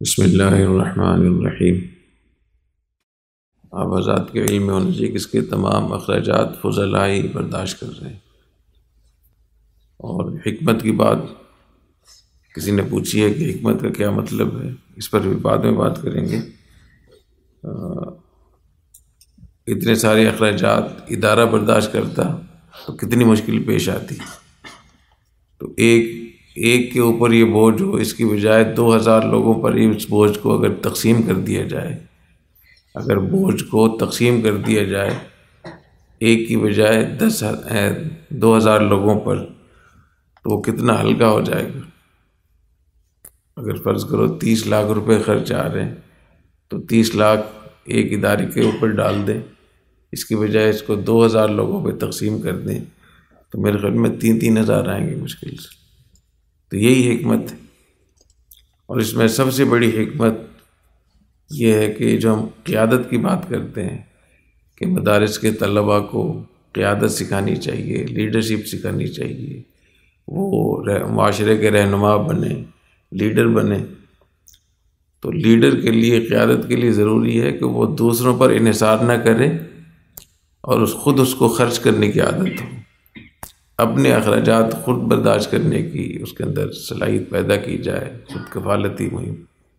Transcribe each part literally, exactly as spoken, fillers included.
بسم اللہ الرحمن الرحیم۔ آپ حضرات کے علم ہونا چاہیے کہ اس کے تمام اخراجات فضلاء ہی برداشت کر رہے ہیں۔ اور حکمت کی بات کسی نے پوچھی ہے کہ حکمت کا کیا مطلب ہے، اس پر بھی بعد میں بات کریں گے۔ اتنے سارے اخراجات ادارہ برداشت کرتا تو کتنی مشکل پیش آتی، تو ایک ایک کے اوپر یہ بوجھ ہو، اس کی بجائے دو ہزار لوگوں پر اس بوجھ کو اگر تقسیم کر دیا جائے اگر بوجھ کو تقسیم کر دیا جائے ایک کی بجائے دس دو ہزار لوگوں پر، تو وہ کتنا ہلکا ہو جائے گا۔ اگر فرض کرو تیس لاکھ روپے خرچ آ رہے ہیں تو تیس لاکھ ایک ادارے کے اوپر ڈال دیں، اس کی بجائے اس کو دو ہزار لوگوں پہ تقسیم کر دیں تو میرے خیال میں تین تین ہزار آئیں گے مشکل سے۔ تو یہی حکمت ہے، اور اس میں سب سے بڑی حکمت یہ ہے کہ جو ہم قیادت کی بات کرتے ہیں کہ مدارس کے طلباء کو قیادت سکھانی چاہیے، لیڈرشپ سکھانی چاہیے، وہ معاشرے کے رہنما بنے، لیڈر بنے۔ تو لیڈر کے لیے، قیادت کے لیے ضروری ہے کہ وہ دوسروں پر انحصار نہ کرے اور اس خود اس کو خرچ کرنے کی عادت ہو، اپنے اخراجات خود برداشت کرنے کی اس کے اندر صلاحیت پیدا کی جائے، خود کفالتی مہم۔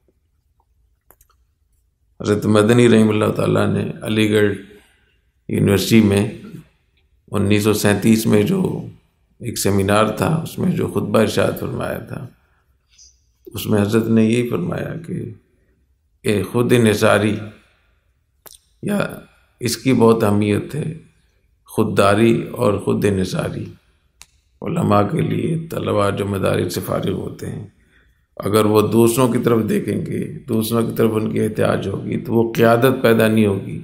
حضرت مدنی رحمہ اللہ تعالیٰ نے علی گڑھ یونیورسٹی میں انیس سو سینتیس میں جو ایک سیمینار تھا، اس میں جو خطبہ ارشاد فرمایا تھا، اس میں حضرت نے یہی فرمایا کہ اے خود انحصاری، یا اس کی بہت اہمیت ہے، خودداری اور خود انحصاری علماء کے لیے۔ طلباء جو مدارس سے فارغ ہوتے ہیں اگر وہ دوسروں کی طرف دیکھیں گے، دوسروں کی طرف ان کی احتیاج ہوگی تو وہ قیادت پیدا نہیں ہوگی۔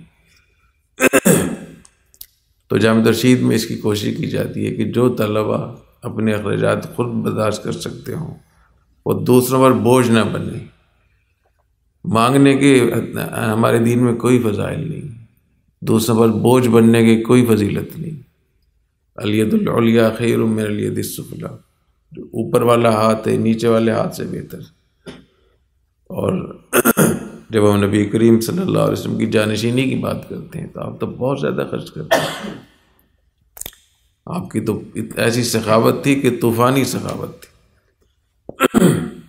تو جامع ترشید میں اس کی کوشش کی جاتی ہے کہ جو طلباء اپنے اخراجات خود برداشت کر سکتے ہوں وہ دوسروں پر بوجھ نہ بنے۔ مانگنے کے ہمارے دین میں کوئی فضائل نہیں، دوسروں پر بوجھ بننے کی کوئی فضیلت نہیں۔ الید العلیٰ خیر من الید السفلیٰ، جو اوپر والا ہاتھ ہے نیچے والے ہاتھ سے بہتر۔ اور جب ہم نبی کریم صلی اللہ علیہ وسلم کی جانشینی کی بات کرتے ہیں تو آپ تو بہت زیادہ خرچ کرتے ہیں، آپ کی تو ایسی سخاوت تھی کہ طوفانی سخاوت تھی۔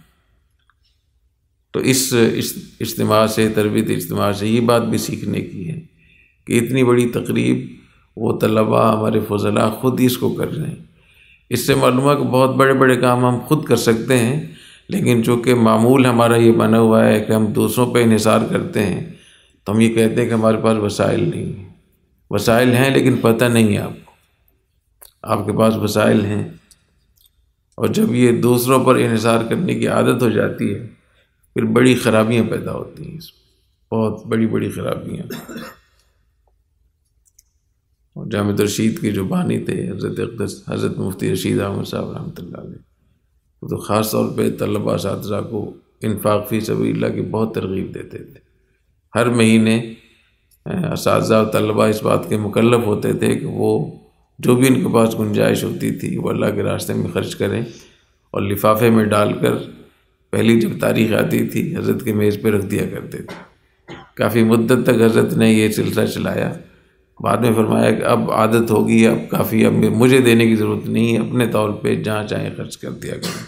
تو اس اجتماع سے، تربیت اجتماع سے یہ بات بھی سیکھنے کی ہے کہ اتنی بڑی تقریب وہ طلباء ہمارے فضلاء خود ہی اس کو کر رہے ہیں۔ اس سے معلوم ہے کہ بہت بڑے بڑے کام ہم خود کر سکتے ہیں، لیکن چونکہ معمول ہمارا یہ بنا ہوا ہے کہ ہم دوسروں پہ انحصار کرتے ہیں تو ہم یہ کہتے ہیں کہ ہمارے پاس وسائل نہیں ہیں۔ وسائل ہیں لیکن پتہ نہیں ہے آپ کو، آپ کے پاس وسائل ہیں، اور جب یہ دوسروں پر انحصار کرنے کی عادت ہو جاتی ہے پھر بڑی خرابیاں پیدا ہوتی ہیں، اس میں بہت بڑی بڑی خرابیاں۔ اور جامع ترشید کے جو بانی تھے حضرت اقدس حضرت مفتی رشید احمد صاحب رحمۃ اللہ علیہ، وہ تو خاص طور پہ طلباء اساتذہ کو انفاق فی سبیل اللہ کی بہت ترغیب دیتے تھے۔ ہر مہینے اساتذہ اور طلباء اس بات کے مکلف ہوتے تھے کہ وہ جو بھی ان کے پاس گنجائش ہوتی تھی وہ اللہ کے راستے میں خرچ کریں، اور لفافے میں ڈال کر پہلی جب تاریخ آتی تھی حضرت کے میز پہ رکھ دیا کرتے تھے۔ کافی مدت تک حضرت نے یہ سلسلہ چلایا، بعد میں فرمایا کہ اب عادت ہوگی، اب کافی، اب مجھے دینے کی ضرورت نہیں ہے، اپنے طور پہ جہاں چاہیں خرچ کر دیا کریں۔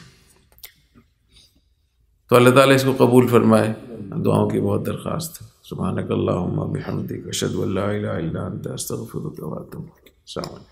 تو اللہ تعالیٰ اس کو قبول فرمائے، دعاؤں کی بہت درخواست ہے۔ سبحانک اللہم و بحمدک، اشہد ان لا الہ الا انت، استغفرک و اتوب الیک۔ السلام علیکم۔